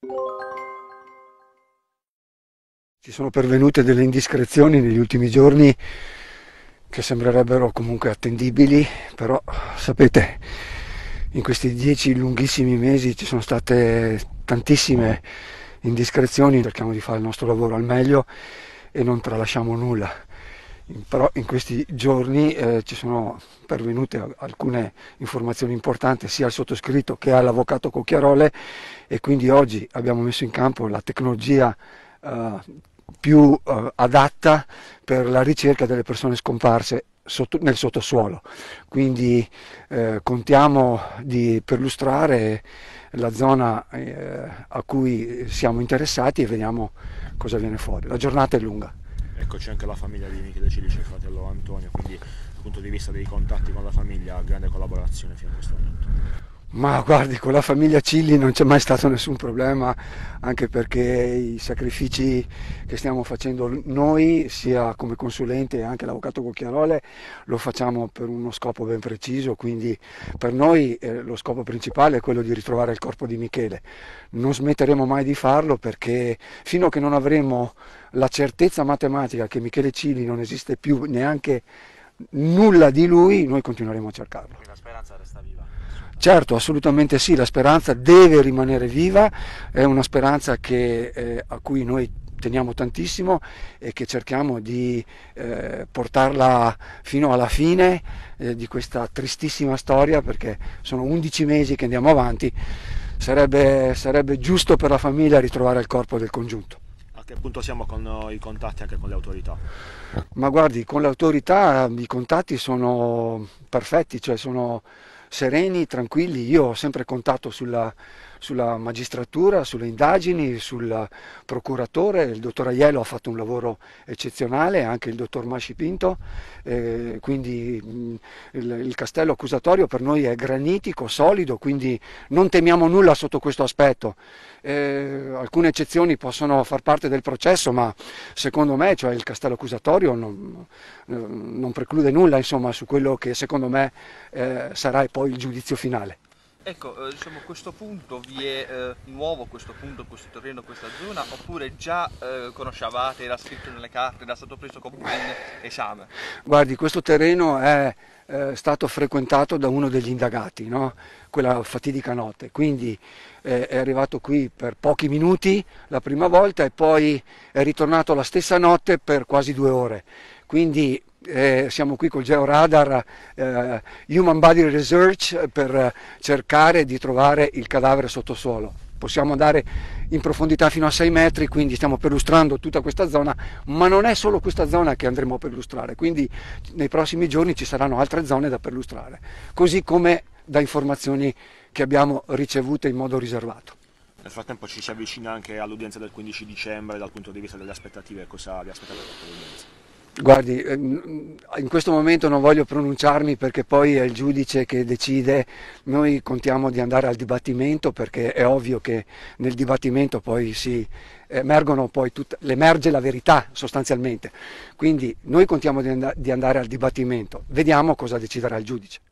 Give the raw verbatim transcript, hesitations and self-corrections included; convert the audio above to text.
Ci sono pervenute delle indiscrezioni negli ultimi giorni che sembrerebbero comunque attendibili, però sapete, in questi dieci lunghissimi mesi ci sono state tantissime indiscrezioni, cerchiamo di fare il nostro lavoro al meglio e non tralasciamo nulla. Però in questi giorni eh, ci sono pervenute alcune informazioni importanti sia al sottoscritto che all'avvocato Cocchiarole, e quindi oggi abbiamo messo in campo la tecnologia eh, più eh, adatta per la ricerca delle persone scomparse sotto, nel sottosuolo. Quindi eh, contiamo di perlustrare la zona eh, a cui siamo interessati e vediamo cosa viene fuori. La giornata è lunga. Ecco, c'è anche la famiglia di Michele Cilici, il fratello Antonio, quindi dal punto di vista dei contatti con la famiglia, grande collaborazione fino a questo momento. Ma guardi, con la famiglia Cilli non c'è mai stato nessun problema, anche perché i sacrifici che stiamo facendo noi, sia come consulente e anche l'avvocato Cocchiarole, lo facciamo per uno scopo ben preciso, quindi per noi eh, lo scopo principale è quello di ritrovare il corpo di Michele. Non smetteremo mai di farlo, perché fino a che non avremo la certezza matematica che Michele Cilli non esiste più, neanche nulla di lui, noi continueremo a cercarlo. Quindi la speranza resta viva. Certo, assolutamente sì, la speranza deve rimanere viva, è una speranza che, eh, a cui noi teniamo tantissimo e che cerchiamo di eh, portarla fino alla fine eh, di questa tristissima storia, perché sono undici mesi che andiamo avanti, sarebbe, sarebbe giusto per la famiglia ritrovare il corpo del congiunto. A che punto siamo con i contatti anche con le autorità? Ma guardi, con le autorità i contatti sono perfetti, cioè sono sereni, tranquilli. Io ho sempre contatto sulla, sulla magistratura, sulle indagini, sul procuratore. Il dottor Aiello ha fatto un lavoro eccezionale, anche il dottor Masci Pinto, eh, quindi mh, il, il castello accusatorio per noi è granitico, solido, quindi non temiamo nulla sotto questo aspetto. Eh, alcune eccezioni possono far parte del processo, ma secondo me, cioè, il castello accusatorio non, non preclude nulla, insomma, su quello che secondo me eh, sarà poi il giudizio finale. Ecco, eh, diciamo, a questo punto vi è eh, nuovo questo punto, questo terreno, questa zona, oppure già eh, conoscevate, era scritto nelle carte, era stato preso come un esame? Guardi, questo terreno è eh, stato frequentato da uno degli indagati, no? Quella fatidica notte, quindi eh, è arrivato qui per pochi minuti la prima volta e poi è ritornato la stessa notte per quasi due ore. Quindi Eh, siamo qui col Georadar eh, Human Body Research per cercare di trovare il cadavere sottosuolo. Possiamo andare in profondità fino a sei metri, quindi stiamo perlustrando tutta questa zona, ma non è solo questa zona che andremo a perlustrare, quindi nei prossimi giorni ci saranno altre zone da perlustrare, così come da informazioni che abbiamo ricevute in modo riservato. Nel frattempo ci si avvicina anche all'udienza del quindici dicembre, dal punto di vista delle aspettative, cosa vi aspettate da questa udienza? Guardi, in questo momento non voglio pronunciarmi perché poi è il giudice che decide. Noi contiamo di andare al dibattimento, perché è ovvio che nel dibattimento poi si emergono poi tut- emerge la verità sostanzialmente. Quindi noi contiamo di, and- di andare al dibattimento, vediamo cosa deciderà il giudice.